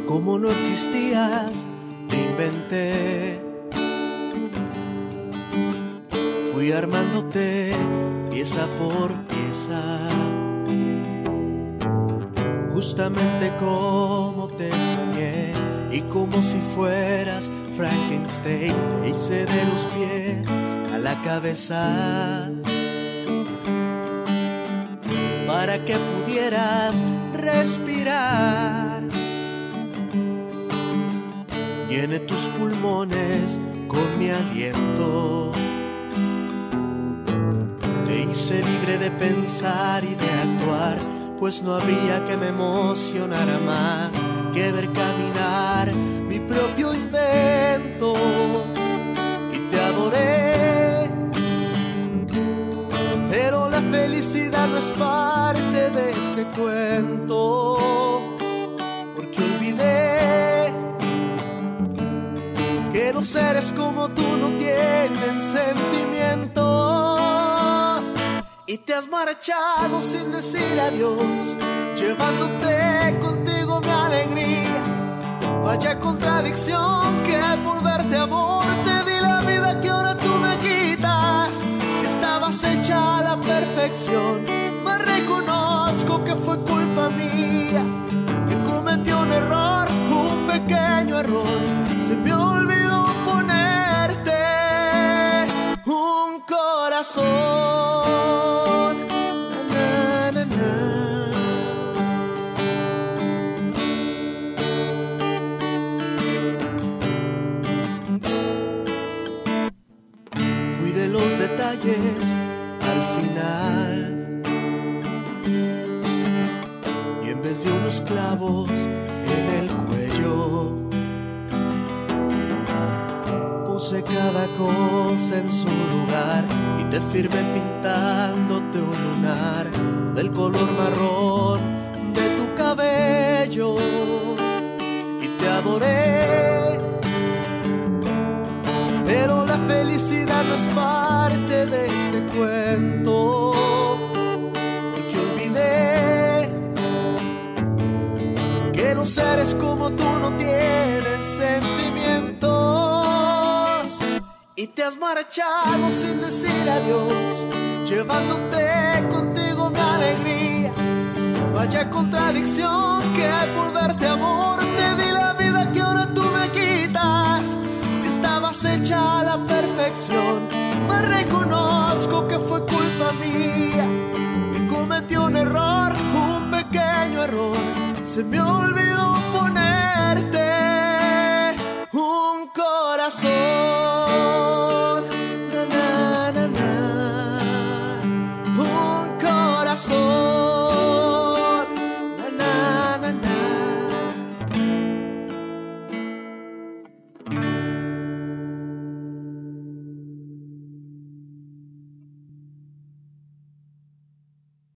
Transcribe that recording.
Como no existías, te inventé. Fui armándote pieza por pieza, justamente como te soñé. Y como si fueras Frankenstein, te hice de los pies a la cabeza, para que pudieras respirar. Llené tus pulmones con mi aliento, te hice libre de pensar y de actuar, pues no habría que me emocionara más que ver caminar mi propio invento. Y te adoré, pero la felicidad no es parte de este cuento, porque olvidé que los seres como tú no tienen sentimientos. Y te has marchado sin decir adiós, llevándote contigo mi alegría. Vaya contradicción que por darte amor te di la vida que ahora tú me quitas. Si estabas hecha a la perfección, me reconozco que fue culpa mía, que cometí un error, un pequeño error. Se me olvidó ponerte un corazón. Cuide los detalles al final, y en vez de unos clavos en el cuello, puse cada cosa en su lugar y te firmé pintándote un lunar del color marrón de tu cabello. Y te adoré, pero la felicidad no es parte de este cuento, porque olvidé que los seres como tú no tienen sentimientos. Y te has marchado sin decir adiós, llevándote contigo mi alegría. Vaya contradicción que por darte amor te di la vida que ahora tú me quitas. Si estabas hecha a la perfección, me reconozco que fue culpa mía, que cometí un error, un pequeño error. Se me olvidó ponerte